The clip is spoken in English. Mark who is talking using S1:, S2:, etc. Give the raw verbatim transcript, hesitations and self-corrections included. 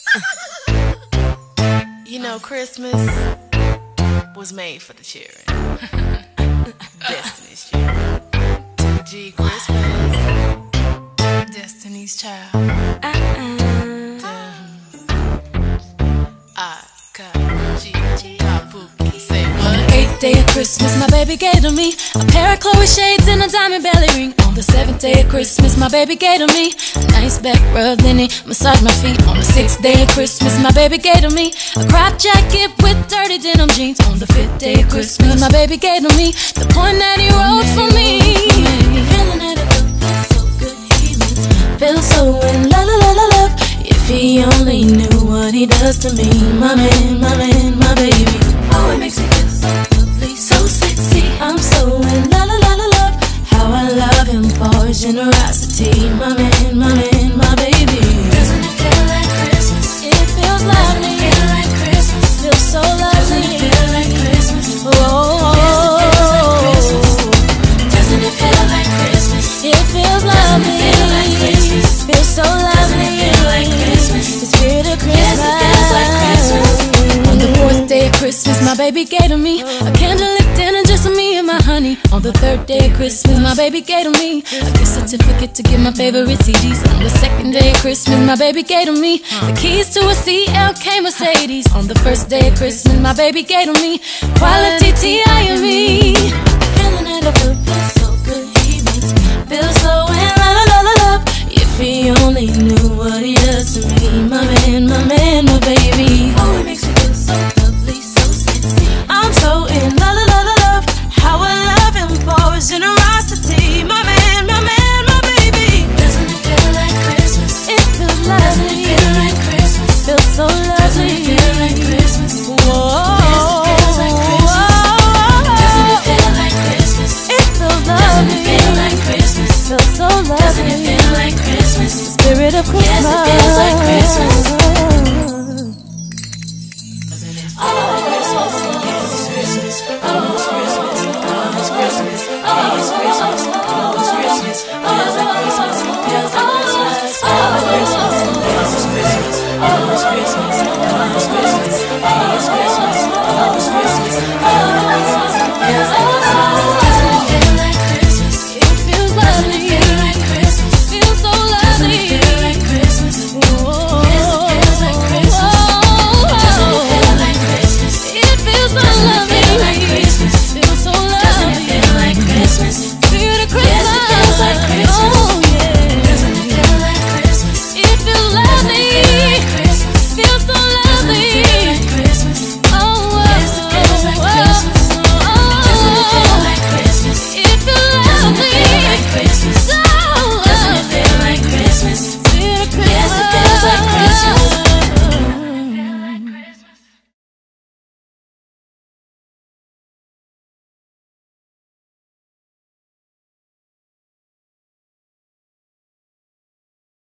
S1: You know, Christmas was made for the children. Destiny's children. G Christmas. Destiny's child. Uh-uh. I got G. Kabuki. Say what?
S2: On the eighth day of Christmas, my baby gave to me a pair of Chloe shades and a diamond belly ring. On the seventh day of Christmas, my baby gave to me a nice back rub, then he massaged my feet. On the sixth day of Christmas, my baby gave to me a crop jacket with dirty denim jeans. On the fifth day of Christmas, my baby gave to me the point that he wrote for me. Feeling that it feels so good, he feels so in la la la la love. If he only knew what he does to me, my man, my man, my baby. Oh, it makes me feel so lovely, so sexy. I'm so in la la la la love. How I love him for his generosity, my man, my man, my baby. Doesn't it feel like Christmas? It feels lovely. Doesn't it feel like Christmas? Feels so lovely. Doesn't it feel like Christmas? Oh, doesn't it feel like Christmas? It feels lovely. Doesn't it feel like Christmas? Feels so lovely. Doesn't it feel like Christmas? The spirit of Christmas. Yes, it feels like Christmas. On the fourth day of Christmas, my baby gave to me a candlelit dinner just for me and my honey. On the third day of Christmas, my baby gave to me a gift certificate to get my favorite C Ds. On the second day of Christmas, my baby gave to me the keys to a C L K Mercedes. On the first day of Christmas, my baby gave to me quality T I and me. Feeling that I feel so good, he makes me feel so in la la la la love. If he only knew what he does to me, my man, my man, my baby. Oh, it makes me feel so lovely, so sexy. I'm so in la la la la love. How I love him for his generosity, my man, my man, my baby. Doesn't it feel like Christmas? It feels lovely. Doesn't it feel like Christmas? Feels so lovely. Doesn't it feel like Christmas? Whoa. Yes, it feels like Christmas. Doesn't it feel like Christmas? It feels lovely. Doesn't it feel like Christmas? Feels so lovely. Doesn't it feel like Christmas? The spirit of Christmas. Yes, it feels like Christmas. Oh, Christmas, it's Christmas, oh, it's Christmas, oh, it's Christmas, oh, it's Christmas, oh, it's Christmas, oh.